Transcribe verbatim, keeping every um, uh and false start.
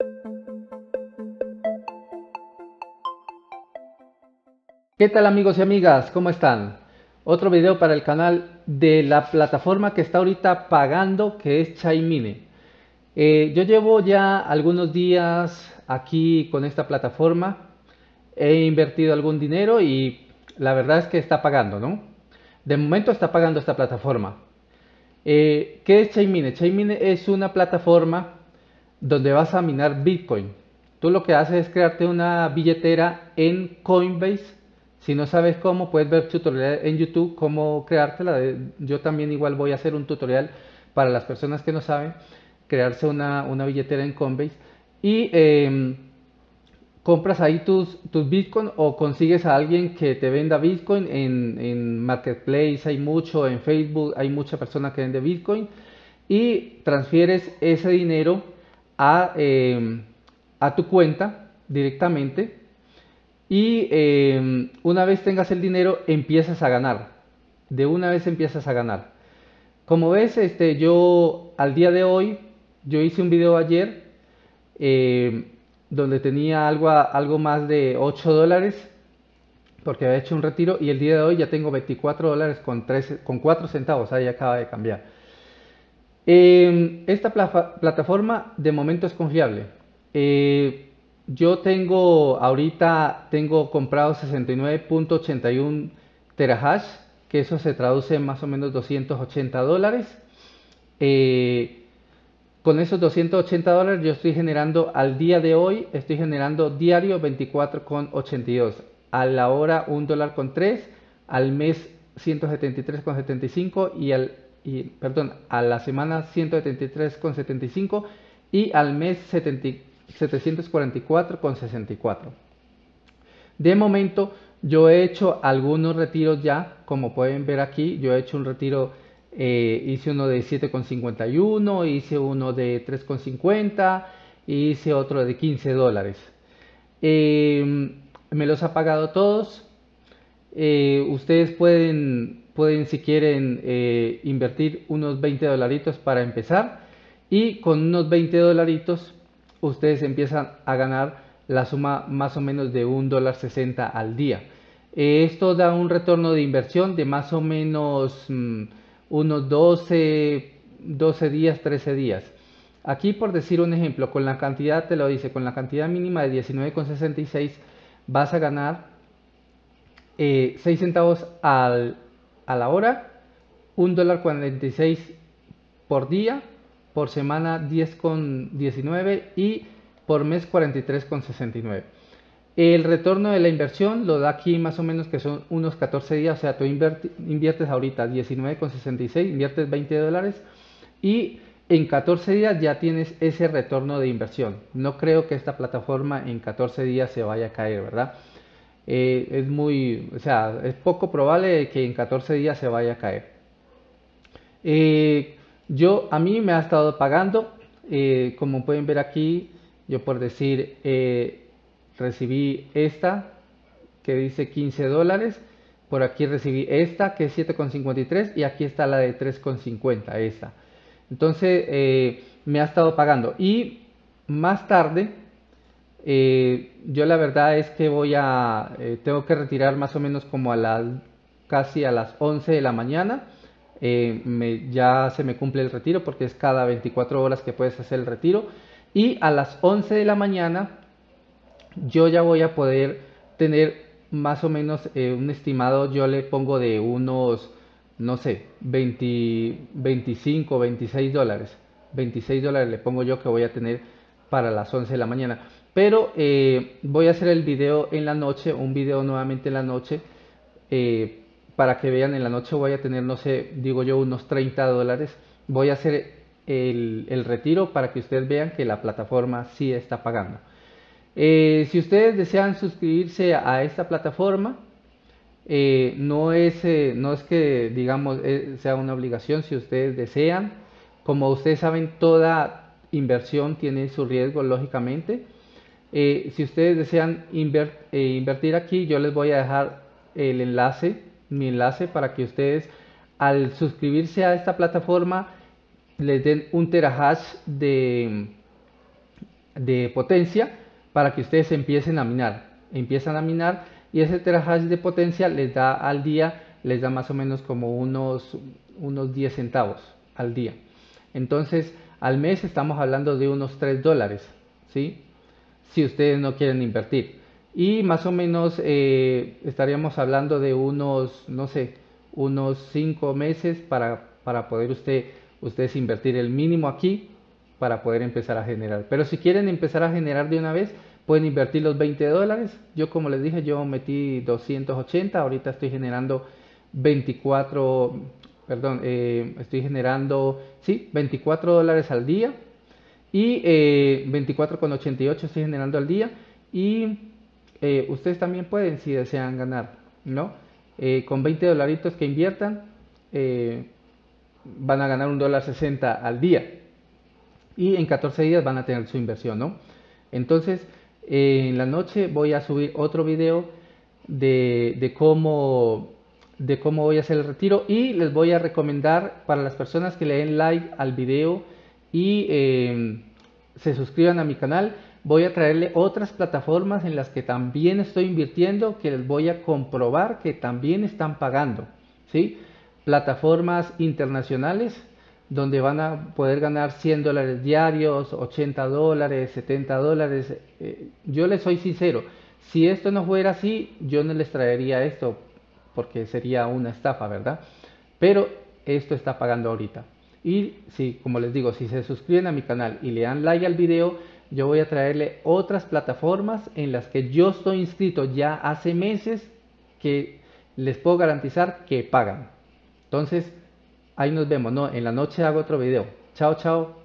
¿Qué tal amigos y amigas? ¿Cómo están? Otro video para el canal de la plataforma que está ahorita pagando, que es Chaimine. Eh, yo llevo ya algunos días aquí con esta plataforma, he invertido algún dinero y la verdad es que está pagando, ¿no? De momento está pagando esta plataforma. Eh, ¿Qué es Chainmine? Chainmine es una plataforma donde vas a minar Bitcoin. Tú lo que haces es crearte una billetera en Coinbase. Si no sabes cómo, puedes ver tutorial en YouTube cómo creártela. Yo también igual voy a hacer un tutorial para las personas que no saben crearse una, una billetera en Coinbase. Y eh, compras ahí tus, tus Bitcoin o consigues a alguien que te venda Bitcoin en, en Marketplace, hay mucho, en Facebook hay mucha persona que vende Bitcoin y transfieres ese dinero a, eh, a tu cuenta directamente y eh, una vez tengas el dinero empiezas a ganar, de una vez empiezas a ganar. Como ves, este, yo al día de hoy, yo hice un video ayer eh, donde tenía algo, algo más de ocho dólares porque había hecho un retiro y el día de hoy ya tengo veinticuatro dólares con, tres, con cuatro centavos, ahí acaba de cambiar. Eh, esta pla plataforma de momento es confiable. Eh, yo tengo ahorita tengo comprado sesenta y nueve punto ochenta y uno terahash, que eso se traduce en más o menos doscientos ochenta dólares. Eh, con esos doscientos ochenta dólares yo estoy generando al día de hoy, estoy generando diario veinticuatro con ochenta y dos, a la hora un dólar con tres, al mes ciento setenta y tres con setenta y cinco y al y, perdón, a la semana ciento setenta y tres con setenta y cinco y al mes setecientos cuarenta y cuatro con sesenta y cuatro. De momento yo he hecho algunos retiros ya, como pueden ver aquí, yo he hecho un retiro, eh, hice uno de siete con cincuenta y uno, hice uno de tres con cincuenta, hice otro de quince dólares. Eh, me los ha pagado todos. Eh, ustedes pueden, pueden si quieren eh, invertir unos veinte dolaritos para empezar y con unos veinte dolaritos ustedes empiezan a ganar la suma más o menos de un dólar sesenta al día. Eh, esto da un retorno de inversión de más o menos mmm, unos doce, doce días, trece días. Aquí por decir un ejemplo, con la cantidad, te lo dice, con la cantidad mínima de diecinueve con sesenta y seis vas a ganar eh, seis centavos al, a la hora, un dólar cuarenta y seis por día, por semana diez con diecinueve y por mes cuarenta y tres con sesenta y nueve. El retorno de la inversión lo da aquí más o menos que son unos catorce días, o sea, tú inviertes ahorita diecinueve con sesenta y seis, inviertes veinte dólares y en catorce días ya tienes ese retorno de inversión. No creo que esta plataforma en catorce días se vaya a caer, ¿verdad? Eh, es muy, o sea, es poco probable que en catorce días se vaya a caer. Eh, yo, a mí me ha estado pagando, eh, como pueden ver aquí, yo por decir, eh, recibí esta que dice quince dólares, por aquí recibí esta que es siete con cincuenta y tres y aquí está la de tres con cincuenta, esta. Entonces, eh, me ha estado pagando y más tarde eh, yo la verdad es que voy a, eh, tengo que retirar más o menos como a las, casi a las once de la mañana. Eh, me, ya se me cumple el retiro porque es cada veinticuatro horas que puedes hacer el retiro. Y a las once de la mañana yo ya voy a poder tener más o menos eh, un estimado, yo le pongo de unos, no sé, veinte, veinticinco, veintiséis dólares. veintiséis dólares le pongo yo que voy a tener para las once de la mañana. Pero eh, voy a hacer el video en la noche, un video nuevamente en la noche, eh, para que vean, en la noche voy a tener, no sé, digo yo, unos treinta dólares. Voy a hacer el, el retiro para que ustedes vean que la plataforma sí está pagando. Eh, si ustedes desean suscribirse a esta plataforma, eh, no, es, eh, no es que digamos eh, sea una obligación. Si ustedes desean, como ustedes saben, toda inversión tiene su riesgo, lógicamente. Eh, si ustedes desean inver, eh, invertir aquí, yo les voy a dejar el enlace, mi enlace, para que ustedes al suscribirse a esta plataforma les den un terahash de de potencia para que ustedes empiecen a minar. Empiezan a minar y ese terahash de potencia les da al día, les da más o menos como unos, unos diez centavos al día. Entonces, al mes estamos hablando de unos tres dólares, ¿sí? Si ustedes no quieren invertir. Y más o menos eh, estaríamos hablando de unos, no sé, unos cinco meses para, para poder usted, ustedes invertir el mínimo aquí para poder empezar a generar. Pero si quieren empezar a generar de una vez, pueden invertir los veinte dólares. Yo, como les dije, yo metí doscientos ochenta, ahorita estoy generando veinticuatro, perdón, eh, estoy generando, sí, veinticuatro dólares al día y eh, veinticuatro con ochenta y ocho estoy generando al día y eh, ustedes también pueden si desean ganar, ¿no? Eh, con veinte dolaritos que inviertan eh, van a ganar un dólar sesenta al día y en catorce días van a tener su inversión, ¿no? Entonces, eh, en la noche voy a subir otro video de, de cómo de cómo voy a hacer el retiro y les voy a recomendar para las personas que le den like al video y eh, se suscriban a mi canal, voy a traerle otras plataformas en las que también estoy invirtiendo, que les voy a comprobar que también están pagando, ¿sí? Plataformas internacionales donde van a poder ganar cien dólares diarios, ochenta dólares, setenta dólares. Eh, yo les soy sincero, si esto no fuera así, yo no les traería esto, porque sería una estafa, ¿verdad? Pero esto está pagando ahorita. Y si, como les digo, si se suscriben a mi canal y le dan like al video, yo voy a traerle otras plataformas en las que yo estoy inscrito ya hace meses que les puedo garantizar que pagan. Entonces, ahí nos vemos, ¿no? En la noche hago otro video. Chao, chao.